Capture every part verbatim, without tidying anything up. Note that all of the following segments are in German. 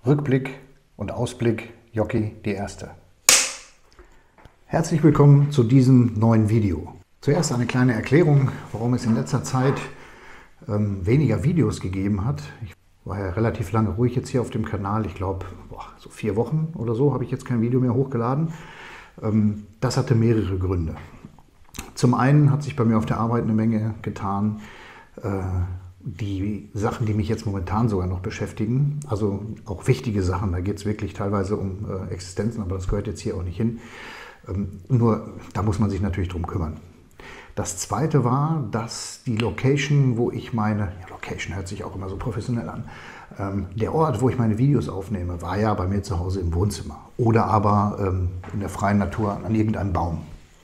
Rückblick und Ausblick, Jockey die Erste. Herzlich willkommen zu diesem neuen Video. Zuerst eine kleine Erklärung, warum es in letzter Zeit ähm, weniger Videos gegeben hat. Ich war ja relativ lange ruhig jetzt hier auf dem Kanal. Ich glaube, so vier Wochen oder so habe ich jetzt kein Video mehr hochgeladen. Ähm, das hatte mehrere Gründe. Zum einen hat sich bei mir auf der Arbeit eine Menge getan. Äh, die Sachen, die mich jetzt momentan sogar noch beschäftigen, also auch wichtige Sachen, da geht es wirklich teilweise um äh, Existenzen, aber das gehört jetzt hier auch nicht hin. Ähm, nur, da muss man sich natürlich drum kümmern. Das zweite war, dass die Location, wo ich meine, ja, Location hört sich auch immer so professionell an, ähm, der Ort, wo ich meine Videos aufnehme, war ja bei mir zu Hause im Wohnzimmer oder aber ähm, in der freien Natur an irgendeinem Baum.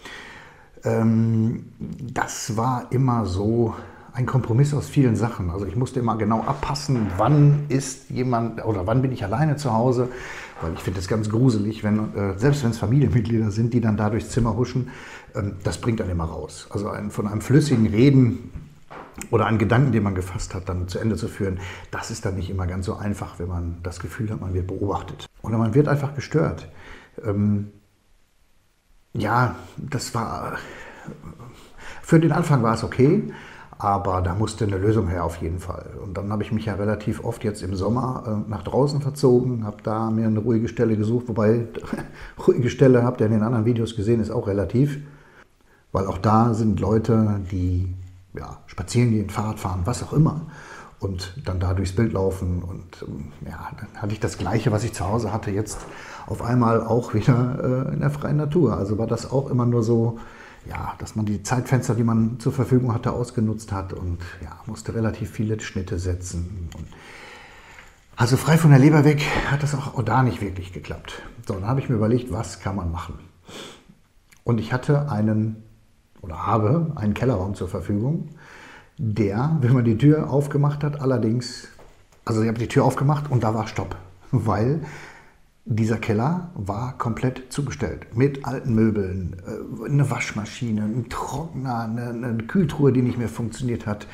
Ähm, das war immer so ein Kompromiss aus vielen Sachen. Also ich musste immer genau abpassen, wann ist jemand oder wann bin ich alleine zu Hause, weil ich finde es ganz gruselig, wenn, äh, selbst wenn es Familienmitglieder sind, die dann da durchs Zimmer huschen, ähm, das bringt dann immer raus. Also ein, von einem flüssigen Reden oder einen Gedanken, den man gefasst hat, dann zu Ende zu führen, das ist dann nicht immer ganz so einfach, wenn man das Gefühl hat, man wird beobachtet. Oder man wird einfach gestört. Ähm, ja, das war, für den Anfang war es okay, aber da musste eine Lösung her auf jeden Fall. Und dann habe ich mich ja relativ oft jetzt im Sommer äh, nach draußen verzogen, habe da mir eine ruhige Stelle gesucht, wobei ruhige Stelle, habt ihr in den anderen Videos gesehen, ist auch relativ. Weil auch da sind Leute, die ja, spazieren gehen, Fahrrad fahren, was auch immer. Und dann da durchs Bild laufen. Und ja, dann hatte ich das Gleiche, was ich zu Hause hatte, jetzt auf einmal auch wieder äh, in der freien Natur. Also war das auch immer nur so, ja, dass man die Zeitfenster, die man zur Verfügung hatte, ausgenutzt hat und ja, musste relativ viele Schnitte setzen. Und also frei von der Leber weg hat das auch da nicht wirklich geklappt. So, dann habe ich mir überlegt, was kann man machen? Und ich hatte einen oder habe einen Kellerraum zur Verfügung, der, wenn man die Tür aufgemacht hat, allerdings, also ich habe die Tür aufgemacht und da war Stopp, weil dieser Keller war komplett zugestellt mit alten Möbeln, eine Waschmaschine, ein Trockner, eine, eine Kühltruhe, die nicht mehr funktioniert hat.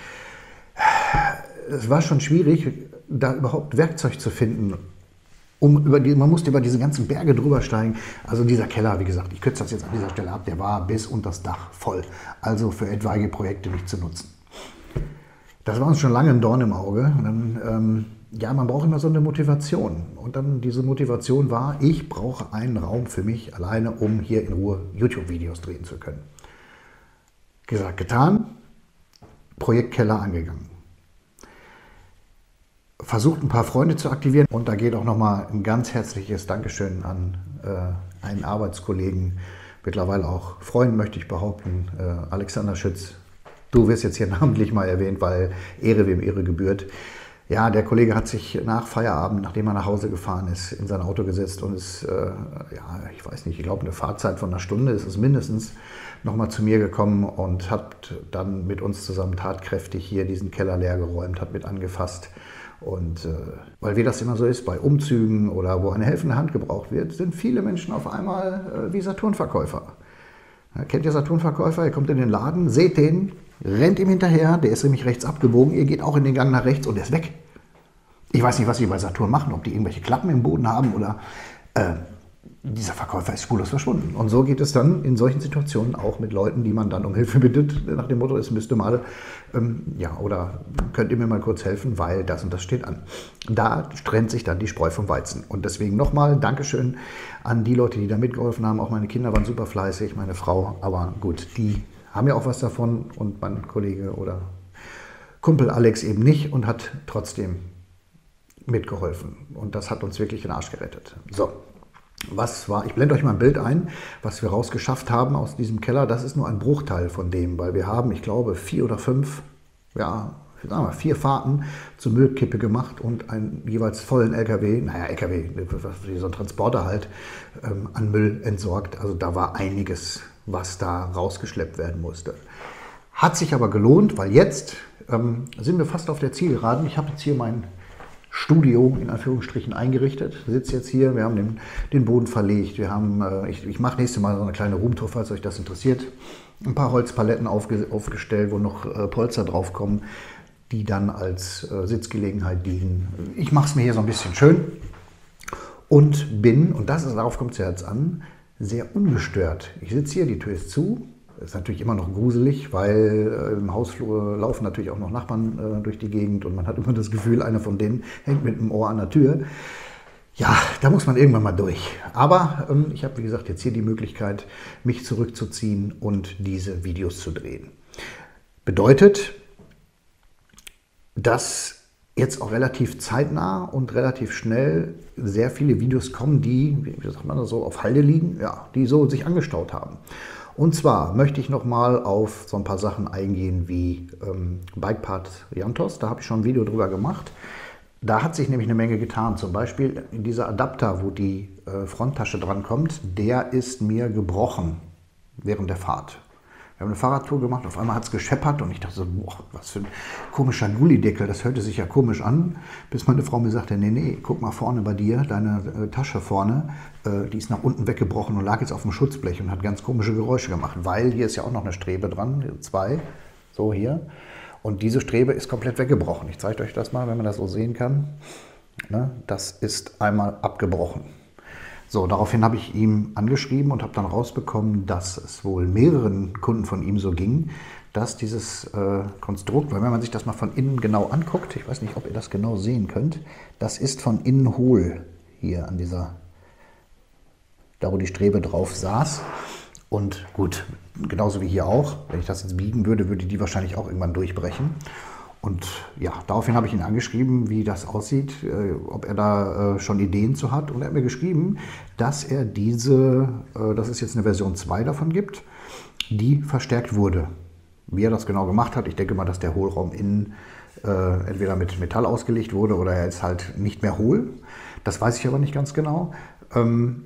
Es war schon schwierig, da überhaupt Werkzeug zu finden. Um über die, man musste über diese ganzen Berge drüber steigen. Also dieser Keller, wie gesagt, ich kürze das jetzt an dieser Stelle ab, der war bis unter das Dach voll. Also für etwaige Projekte nicht zu nutzen. Das war uns schon lange ein Dorn im Auge. Und dann, ähm, ja, man braucht immer so eine Motivation. Und dann diese Motivation war, ich brauche einen Raum für mich alleine, um hier in Ruhe YouTube-Videos drehen zu können. Gesagt, getan, Projekt Keller angegangen. Versucht ein paar Freunde zu aktivieren und da geht auch nochmal ein ganz herzliches Dankeschön an äh, einen Arbeitskollegen, mittlerweile auch Freund, möchte ich behaupten, äh, Alexander Schütz. Du wirst jetzt hier namentlich mal erwähnt, weil Ehre wem Ehre gebührt. Ja, der Kollege hat sich nach Feierabend, nachdem er nach Hause gefahren ist, in sein Auto gesetzt und ist, äh, ja, ich weiß nicht, ich glaube eine Fahrzeit von einer Stunde ist es mindestens, nochmal zu mir gekommen und hat dann mit uns zusammen tatkräftig hier diesen Keller leer geräumt, hat mit angefasst. Und äh, weil wie das immer so ist, bei Umzügen oder wo eine helfende Hand gebraucht wird, sind viele Menschen auf einmal äh, wie Saturn-Verkäufer. Ja, kennt ihr Saturn-Verkäufer? Ihr kommt in den Laden, seht den, rennt ihm hinterher, der ist nämlich rechts abgebogen, ihr geht auch in den Gang nach rechts und der ist weg. Ich weiß nicht, was sie bei Saturn machen, ob die irgendwelche Klappen im Boden haben oder äh, dieser Verkäufer ist spurlos verschwunden. Und so geht es dann in solchen Situationen auch mit Leuten, die man dann um Hilfe bittet, nach dem Motto, es müsste mal, ähm, ja, oder könnt ihr mir mal kurz helfen, weil das und das steht an. Da trennt sich dann die Spreu vom Weizen. Und deswegen nochmal Dankeschön an die Leute, die da mitgeholfen haben. Auch meine Kinder waren super fleißig, meine Frau, aber gut, die haben ja auch was davon und mein Kollege oder Kumpel Alex eben nicht und hat trotzdem mitgeholfen. Und das hat uns wirklich den Arsch gerettet. So. Was war, ich blende euch mal ein Bild ein, was wir rausgeschafft haben aus diesem Keller. Das ist nur ein Bruchteil von dem, weil wir haben, ich glaube, vier oder fünf, ja, sagen wir, vier Fahrten zur Müllkippe gemacht und einen jeweils vollen L K W, naja, L K W, wie so ein Transporter halt, ähm, an Müll entsorgt. Also da war einiges, was da rausgeschleppt werden musste. Hat sich aber gelohnt, weil jetzt ähm, sind wir fast auf der Zielgeraden. Ich habe jetzt hier mein Studio in Anführungsstrichen eingerichtet. Ich sitze jetzt hier, wir haben den, den Boden verlegt, wir haben, äh, ich, ich mache nächstes Mal so eine kleine Roomtour, falls euch das interessiert. Ein paar Holzpaletten aufge, aufgestellt, wo noch äh, Polster draufkommen, die dann als äh, Sitzgelegenheit dienen. Ich mache es mir hier so ein bisschen schön. und bin, und das ist, darauf kommt es ja jetzt an, sehr ungestört. Ich sitze hier, die Tür ist zu. Ist natürlich immer noch gruselig, weil äh, im Hausflur laufen natürlich auch noch Nachbarn äh, durch die Gegend und man hat immer das Gefühl, einer von denen hängt mit dem Ohr an der Tür. Ja, da muss man irgendwann mal durch. Aber ähm, ich habe, wie gesagt, jetzt hier die Möglichkeit, mich zurückzuziehen und diese Videos zu drehen. Bedeutet, dass jetzt auch relativ zeitnah und relativ schnell sehr viele Videos kommen, die, wie sagt man das so, auf Halde liegen, ja, die so sich angestaut haben. Und zwar möchte ich nochmal auf so ein paar Sachen eingehen wie ähm, Bikepart Jantos. Da habe ich schon ein Video drüber gemacht. Da hat sich nämlich eine Menge getan. Zum Beispiel dieser Adapter, wo die äh, Fronttasche dran kommt, der ist mir gebrochen während der Fahrt. Wir haben eine Fahrradtour gemacht, auf einmal hat es gescheppert und ich dachte so, boah, was für ein komischer Gullideckel, das hörte sich ja komisch an, bis meine Frau mir sagte, nee, nee, guck mal vorne bei dir, deine äh, Tasche vorne, äh, die ist nach unten weggebrochen und lag jetzt auf dem Schutzblech und hat ganz komische Geräusche gemacht, weil hier ist ja auch noch eine Strebe dran, zwei, so hier, und diese Strebe ist komplett weggebrochen. Ich zeige euch das mal, wenn man das so sehen kann. Ne? Das ist einmal abgebrochen. So, daraufhin habe ich ihm angeschrieben und habe dann rausbekommen, dass es wohl mehreren Kunden von ihm so ging, dass dieses äh, Konstrukt, weil wenn man sich das mal von innen genau anguckt, ich weiß nicht, ob ihr das genau sehen könnt, das ist von innen hohl hier an dieser, da wo die Strebe drauf saß. Und gut, genauso wie hier auch, wenn ich das jetzt biegen würde, würde die wahrscheinlich auch irgendwann durchbrechen. Und ja, daraufhin habe ich ihn angeschrieben, wie das aussieht, äh, ob er da äh, schon Ideen zu hat. Und er hat mir geschrieben, dass er diese, äh, dass es jetzt eine Version zwei davon gibt, die verstärkt wurde. Wie er das genau gemacht hat, ich denke mal, dass der Hohlraum innen äh, entweder mit Metall ausgelegt wurde oder er ist halt nicht mehr hohl. Das weiß ich aber nicht ganz genau. Ähm,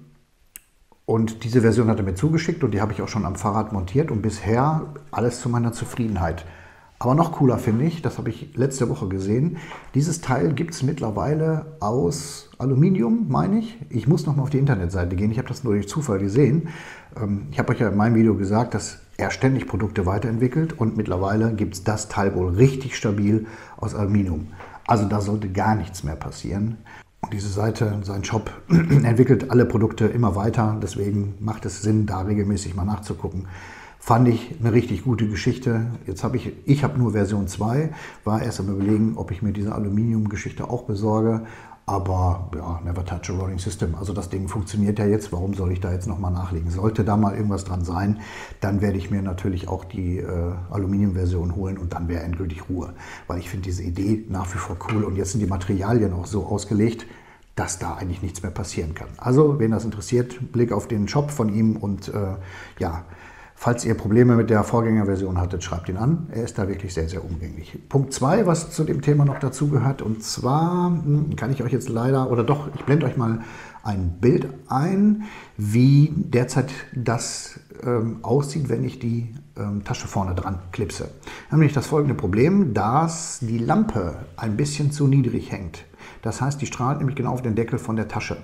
und diese Version hat er mir zugeschickt und die habe ich auch schon am Fahrrad montiert und bisher alles zu meiner Zufriedenheit. Aber noch cooler finde ich, das habe ich letzte Woche gesehen, dieses Teil gibt es mittlerweile aus Aluminium, meine ich. Ich muss noch mal auf die Internetseite gehen, ich habe das nur durch Zufall gesehen. Ich habe euch ja in meinem Video gesagt, dass er ständig Produkte weiterentwickelt und mittlerweile gibt es das Teil wohl richtig stabil aus Aluminium. Also da sollte gar nichts mehr passieren. Und diese Seite, sein Shop, entwickelt alle Produkte immer weiter, deswegen macht es Sinn, da regelmäßig mal nachzugucken. Fand ich eine richtig gute Geschichte. Jetzt habe ich, ich habe nur Version zwei, war erst am Überlegen, ob ich mir diese Aluminium-Geschichte auch besorge. Aber ja, never touch a rolling system. Also das Ding funktioniert ja jetzt, warum soll ich da jetzt nochmal nachlegen? Sollte da mal irgendwas dran sein, dann werde ich mir natürlich auch die äh, Aluminium-Version holen und dann wäre endgültig Ruhe. Weil ich finde diese Idee nach wie vor cool und jetzt sind die Materialien auch so ausgelegt, dass da eigentlich nichts mehr passieren kann. Also, wen das interessiert, Blick auf den Shop von ihm und äh, ja, falls ihr Probleme mit der Vorgängerversion hattet, schreibt ihn an. Er ist da wirklich sehr, sehr umgänglich. Punkt zwei, was zu dem Thema noch dazu gehört, und zwar kann ich euch jetzt leider, oder doch, ich blende euch mal ein Bild ein, wie derzeit das ähm, aussieht, wenn ich die ähm, Tasche vorne dran klipse. Dann habe nämlich das folgende Problem, dass die Lampe ein bisschen zu niedrig hängt. Das heißt, die strahlt nämlich genau auf den Deckel von der Tasche.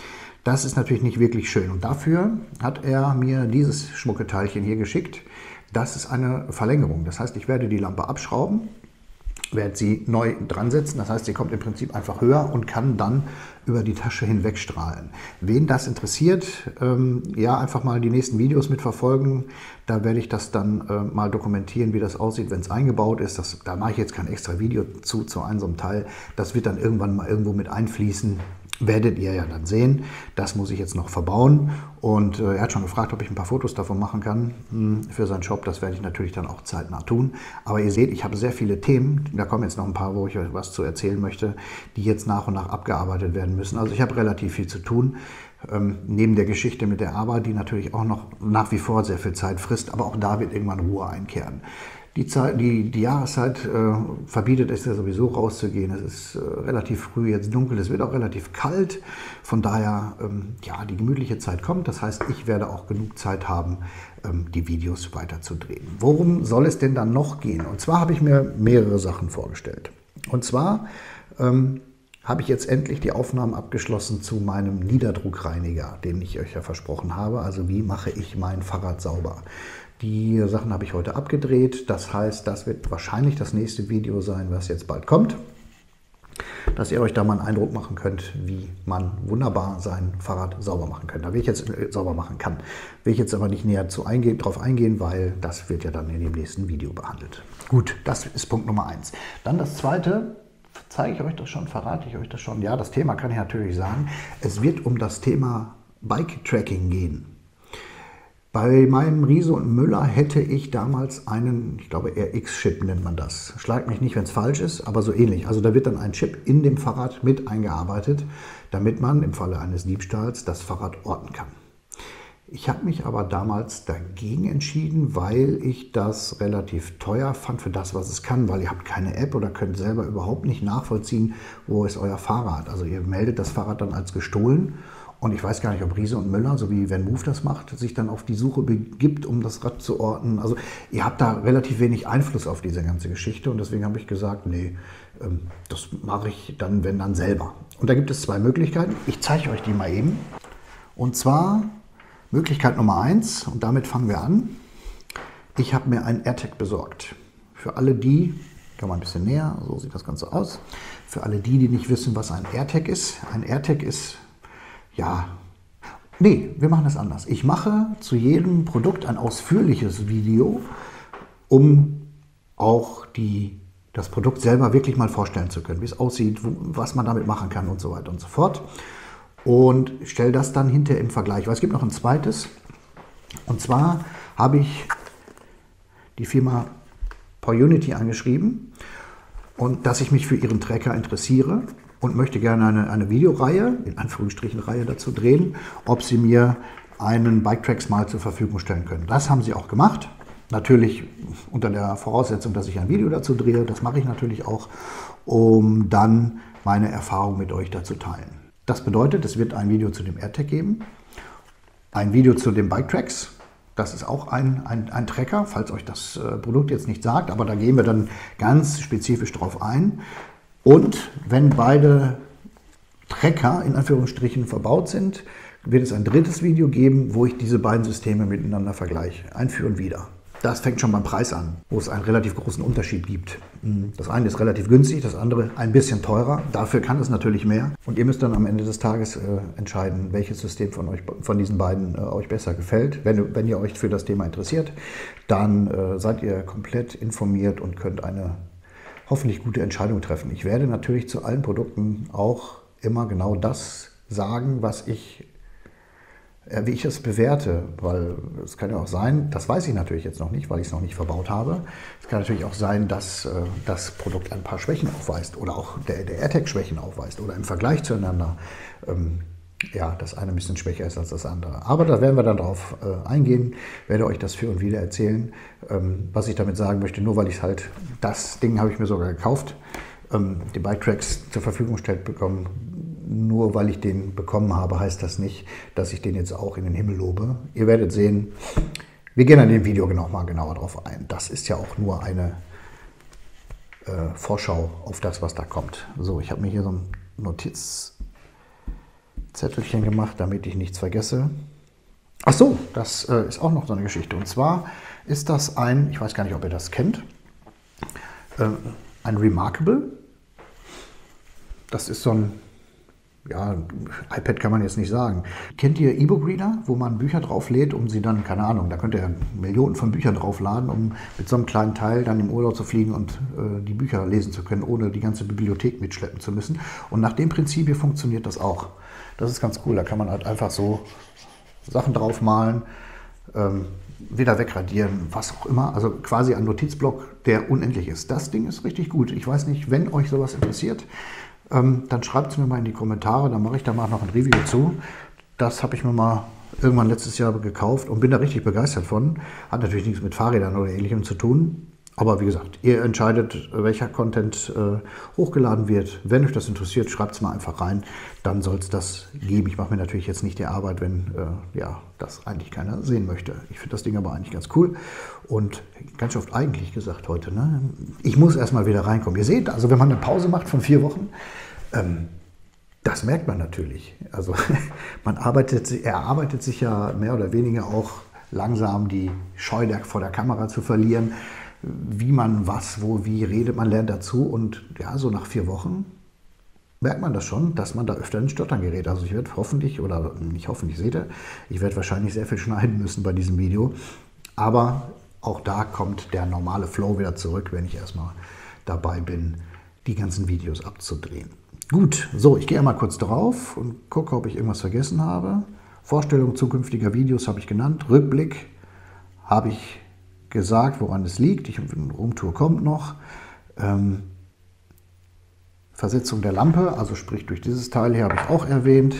Das ist natürlich nicht wirklich schön und dafür hat er mir dieses Schmucketeilchen hier geschickt. Das ist eine Verlängerung. Das heißt, ich werde die Lampe abschrauben, werde sie neu dran setzen. Das heißt, sie kommt im Prinzip einfach höher und kann dann über die Tasche hinweg strahlen. Wen das interessiert, ähm, ja, einfach mal die nächsten Videos mitverfolgen. Da werde ich das dann äh, mal dokumentieren, wie das aussieht, wenn es eingebaut ist. Das, da mache ich jetzt kein extra Video zu, zu einem so einem Teil. Das wird dann irgendwann mal irgendwo mit einfließen. Werdet ihr ja dann sehen. Das muss ich jetzt noch verbauen. Und äh, er hat schon gefragt, ob ich ein paar Fotos davon machen kann mh, für seinen Shop. Das werde ich natürlich dann auch zeitnah tun. Aber ihr seht, ich habe sehr viele Themen. Da kommen jetzt noch ein paar, wo ich euch was zu erzählen möchte, die jetzt nach und nach abgearbeitet werden müssen. Also ich habe relativ viel zu tun. Ähm, neben der Geschichte mit der Arbeit, die natürlich auch noch nach wie vor sehr viel Zeit frisst. Aber auch da wird irgendwann Ruhe einkehren. Die, Zeit, die, die Jahreszeit äh, verbietet es ja sowieso rauszugehen. Es ist äh, relativ früh jetzt dunkel, es wird auch relativ kalt. Von daher, ähm, ja, die gemütliche Zeit kommt. Das heißt, ich werde auch genug Zeit haben, ähm, die Videos weiter zu drehen. Worum soll es denn dann noch gehen? Und zwar habe ich mir mehrere Sachen vorgestellt. Und zwar ähm, habe ich jetzt endlich die Aufnahmen abgeschlossen zu meinem Niederdruckreiniger, den ich euch ja versprochen habe. Also wie mache ich mein Fahrrad sauber? Die Sachen habe ich heute abgedreht, das heißt, das wird wahrscheinlich das nächste Video sein, was jetzt bald kommt. dass ihr euch da mal einen Eindruck machen könnt, wie man wunderbar sein Fahrrad sauber machen kann. Da will ich jetzt äh, sauber machen kann. Will ich jetzt aber nicht näher zu eingehen, drauf eingehen, weil das wird ja dann in dem nächsten Video behandelt. Gut, das ist Punkt Nummer eins. Dann das zweite. Zeige ich euch das schon, verrate ich euch das schon? Ja, das Thema kann ich natürlich sagen. Es wird um das Thema Bike-Tracking gehen. Bei meinem Riese und Müller hätte ich damals einen, ich glaube R X-Chip nennt man das. Schlag mich nicht, wenn es falsch ist, aber so ähnlich. Also da wird dann ein Chip in dem Fahrrad mit eingearbeitet, damit man im Falle eines Diebstahls das Fahrrad orten kann. Ich habe mich aber damals dagegen entschieden, weil ich das relativ teuer fand für das, was es kann, weil ihr habt keine App oder könnt selber überhaupt nicht nachvollziehen, wo ist euer Fahrrad. Also ihr meldet das Fahrrad dann als gestohlen und ich weiß gar nicht, ob Riese und Müller, so wie VanMoof das macht, sich dann auf die Suche begibt, um das Rad zu orten. Also ihr habt da relativ wenig Einfluss auf diese ganze Geschichte und deswegen habe ich gesagt, nee, das mache ich dann, wenn dann selber. Und da gibt es zwei Möglichkeiten. Ich zeige euch die mal eben. Und zwar Möglichkeit Nummer eins, und damit fangen wir an. Ich habe mir ein AirTag besorgt. Für alle die, kann man ein bisschen näher, so sieht das Ganze aus. Für alle die, die nicht wissen, was ein AirTag ist. Ein AirTag ist, ja, nee, wir machen das anders. Ich mache zu jedem Produkt ein ausführliches Video, um auch die, das Produkt selber wirklich mal vorstellen zu können, wie es aussieht, was man damit machen kann und so weiter und so fort. Und stelle das dann hinterher im Vergleich. Weil es gibt noch ein zweites. Und zwar habe ich die Firma PowerUnity angeschrieben und dass ich mich für ihren Tracker interessiere und möchte gerne eine, eine Videoreihe, in Anführungsstrichen Reihe dazu drehen, ob sie mir einen Bike-Tracks mal zur Verfügung stellen können. Das haben sie auch gemacht. Natürlich unter der Voraussetzung, dass ich ein Video dazu drehe. Das mache ich natürlich auch, um dann meine Erfahrung mit euch dazu teilen. Das bedeutet, es wird ein Video zu dem AirTag geben, ein Video zu den Bike-Tracks. Das ist auch ein, ein, ein Tracker, falls euch das äh, Produkt jetzt nicht sagt, aber da gehen wir dann ganz spezifisch drauf ein. Und wenn beide Tracker in Anführungsstrichen verbaut sind, wird es ein drittes Video geben, wo ich diese beiden Systeme miteinander vergleiche. Ein Für und Wider. Das fängt schon beim Preis an, wo es einen relativ großen Unterschied gibt. Das eine ist relativ günstig, das andere ein bisschen teurer. Dafür kann es natürlich mehr. Und ihr müsst dann am Ende des Tages äh, entscheiden, welches System von, euch, von diesen beiden äh, euch besser gefällt. Wenn, wenn ihr euch für das Thema interessiert, dann äh, seid ihr komplett informiert und könnt eine hoffentlich gute Entscheidung treffen. Ich werde natürlich zu allen Produkten auch immer genau das sagen, was ich wie ich es bewerte, weil es kann ja auch sein, das weiß ich natürlich jetzt noch nicht, weil ich es noch nicht verbaut habe. Es kann natürlich auch sein, dass äh, das Produkt ein paar Schwächen aufweist oder auch der, der AirTag Schwächen aufweist oder im Vergleich zueinander, ähm, ja, das eine ein bisschen schwächer ist als das andere. Aber da werden wir dann drauf äh, eingehen, werde euch das für und wieder erzählen. Ähm, was ich damit sagen möchte, nur weil ich halt, das Ding habe ich mir sogar gekauft, ähm, die Bike-Tracks zur Verfügung stellt bekommen. Nur weil ich den bekommen habe, heißt das nicht, dass ich den jetzt auch in den Himmel lobe. Ihr werdet sehen, wir gehen an dem Video noch mal genauer drauf ein. Das ist ja auch nur eine äh, Vorschau auf das, was da kommt. So, ich habe mir hier so ein Notizzettelchen gemacht, damit ich nichts vergesse. Ach so, das äh, ist auch noch so eine Geschichte. Und zwar ist das ein, ich weiß gar nicht, ob ihr das kennt, äh, ein Remarkable. Das ist so ein, ja, iPad kann man jetzt nicht sagen. Kennt ihr E-Book-Reader, wo man Bücher drauflädt, um sie dann, keine Ahnung, da könnt ihr Millionen von Büchern draufladen, um mit so einem kleinen Teil dann im Urlaub zu fliegen und äh, die Bücher lesen zu können, ohne die ganze Bibliothek mitschleppen zu müssen. Und nach dem Prinzip hier funktioniert das auch. Das ist ganz cool, da kann man halt einfach so Sachen draufmalen, ähm, wieder wegradieren, was auch immer. Also quasi ein Notizblock, der unendlich ist. Das Ding ist richtig gut. Ich weiß nicht, wenn euch sowas interessiert, Ähm, dann schreibt es mir mal in die Kommentare, dann mache ich da mal noch ein Review zu. Das habe ich mir mal irgendwann letztes Jahr gekauft und bin da richtig begeistert von. Hat natürlich nichts mit Fahrrädern oder Ähnlichem zu tun. Aber wie gesagt, ihr entscheidet, welcher Content äh, hochgeladen wird. Wenn euch das interessiert, schreibt es mal einfach rein. Dann soll es das geben. Ich mache mir natürlich jetzt nicht die Arbeit, wenn äh, ja, das eigentlich keiner sehen möchte. Ich finde das Ding aber eigentlich ganz cool. Und ganz oft eigentlich gesagt heute, ne? Ich muss erstmal wieder reinkommen. Ihr seht, also wenn man eine Pause macht von vier Wochen, ähm, das merkt man natürlich. Also man arbeitet, er arbeitet sich ja mehr oder weniger auch langsam die Scheu der, vor der Kamera zu verlieren. Wie man was, wo, wie redet, man lernt dazu und ja, so nach vier Wochen merkt man das schon, dass man da öfter ins Stottern gerät. Also ich werde hoffentlich, oder nicht hoffentlich, seht ihr, ich werde wahrscheinlich sehr viel schneiden müssen bei diesem Video. Aber auch da kommt der normale Flow wieder zurück, wenn ich erstmal dabei bin, die ganzen Videos abzudrehen. Gut, so, ich gehe einmal kurz drauf und gucke, ob ich irgendwas vergessen habe. Vorstellung zukünftiger Videos habe ich genannt. Rückblick habe ich gesagt, woran es liegt. Ich, eine Roomtour kommt noch. Ähm, Versetzung der Lampe, also sprich durch dieses Teil hier, habe ich auch erwähnt.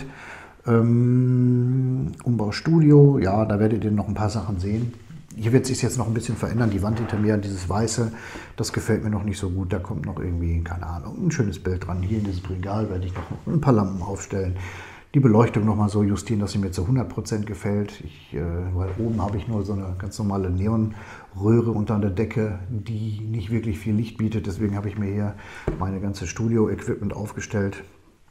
Ähm, Umbaustudio, ja, da werdet ihr noch ein paar Sachen sehen. Hier wird sich jetzt noch ein bisschen verändern. Die Wand hinter mir, dieses Weiße, das gefällt mir noch nicht so gut. Da kommt noch irgendwie, keine Ahnung, ein schönes Bild dran. Hier in diesem Regal werde ich noch ein paar Lampen aufstellen. Die Beleuchtung noch mal so justieren, dass sie mir zu hundert Prozent gefällt. Ich, äh, weil oben habe ich nur so eine ganz normale Neonröhre unter der Decke, die nicht wirklich viel Licht bietet. Deswegen habe ich mir hier meine ganze Studio-Equipment aufgestellt.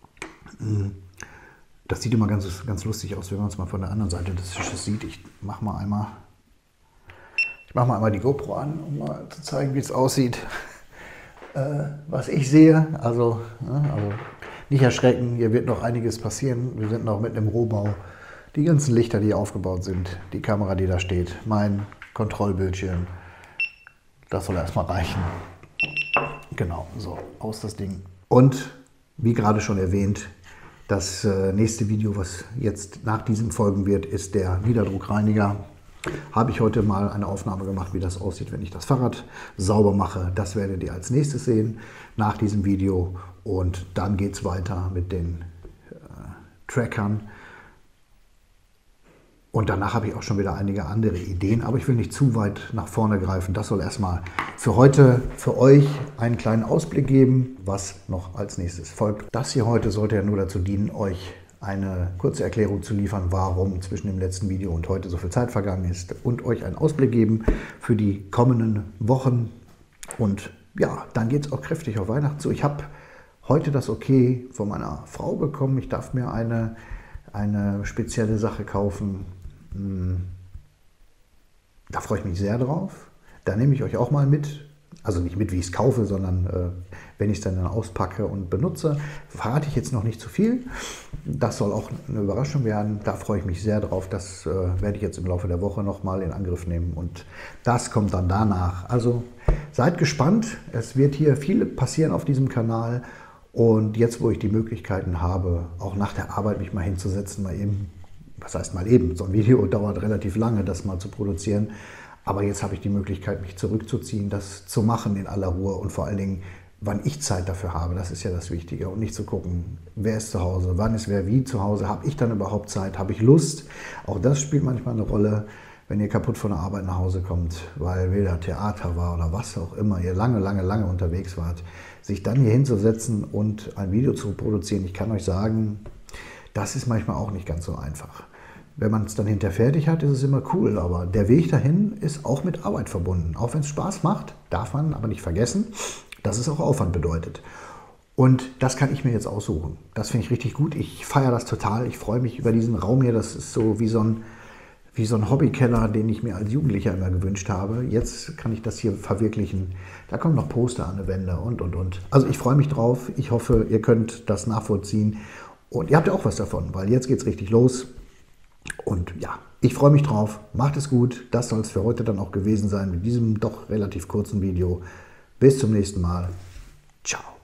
Das sieht immer ganz, ganz lustig aus, wenn man es mal von der anderen Seite des Tisches sieht. Ich mache mal einmal, ich mache mal einmal die GoPro an, um mal zu zeigen, wie es aussieht. Äh, was ich sehe, also, ja, also nicht erschrecken, hier wird noch einiges passieren. Wir sind noch mitten im Rohbau. Die ganzen Lichter, die hier aufgebaut sind, die Kamera, die da steht, mein Kontrollbildschirm, das soll erstmal reichen. Genau, so, aus das Ding. Und wie gerade schon erwähnt, das nächste Video, was jetzt nach diesem folgen wird, ist der Niederdruckreiniger. Habe ich heute mal eine Aufnahme gemacht, wie das aussieht, wenn ich das Fahrrad sauber mache. Das werdet ihr als nächstes sehen nach diesem Video. Und dann geht es weiter mit den äh, Trackern. Und danach habe ich auch schon wieder einige andere Ideen. Aber ich will nicht zu weit nach vorne greifen. Das soll erstmal für heute, für euch einen kleinen Ausblick geben, was noch als nächstes folgt. Das hier heute sollte ja nur dazu dienen, euch eine kurze Erklärung zu liefern, warum zwischen dem letzten Video und heute so viel Zeit vergangen ist und euch einen Ausblick geben für die kommenden Wochen. Und ja, dann geht es auch kräftig auf Weihnachten zu. Ich habe heute das Okay von meiner Frau bekommen. Ich darf mir eine, eine spezielle Sache kaufen. Da freue ich mich sehr drauf. Da nehme ich euch auch mal mit. Also nicht mit, wie ich es kaufe, sondern äh, wenn ich es dann auspacke und benutze. Verrate ich jetzt noch nicht zu viel. Das soll auch eine Überraschung werden. Da freue ich mich sehr drauf. Das äh, werde ich jetzt im Laufe der Woche nochmal in Angriff nehmen. Und das kommt dann danach. Also seid gespannt. Es wird hier viel passieren auf diesem Kanal. Und jetzt, wo ich die Möglichkeiten habe, auch nach der Arbeit mich mal hinzusetzen, mal eben, was heißt mal eben, so ein Video dauert relativ lange, das mal zu produzieren. Aber jetzt habe ich die Möglichkeit, mich zurückzuziehen, das zu machen in aller Ruhe und vor allen Dingen, wann ich Zeit dafür habe. Das ist ja das Wichtige. Und nicht zu gucken, wer ist zu Hause, wann ist wer wie zu Hause, habe ich dann überhaupt Zeit, habe ich Lust. Auch das spielt manchmal eine Rolle, wenn ihr kaputt von der Arbeit nach Hause kommt, weil weder Theater war oder was auch immer, ihr lange, lange, lange unterwegs wart, sich dann hier hinzusetzen und ein Video zu produzieren. Ich kann euch sagen, das ist manchmal auch nicht ganz so einfach. Wenn man es dann hinterher fertig hat, ist es immer cool, aber der Weg dahin ist auch mit Arbeit verbunden. Auch wenn es Spaß macht, darf man aber nicht vergessen, dass es auch Aufwand bedeutet. Und das kann ich mir jetzt aussuchen. Das finde ich richtig gut. Ich feiere das total. Ich freue mich über diesen Raum hier. Das ist so wie so ein, wie so ein Hobbykeller, den ich mir als Jugendlicher immer gewünscht habe. Jetzt kann ich das hier verwirklichen. Da kommen noch Poster an die Wände und, und, und. Also ich freue mich drauf. Ich hoffe, ihr könnt das nachvollziehen. Und ihr habt ja auch was davon, weil jetzt geht es richtig los. Und ja, ich freue mich drauf. Macht es gut. Das soll es für heute dann auch gewesen sein mit diesem doch relativ kurzen Video. Bis zum nächsten Mal. Ciao.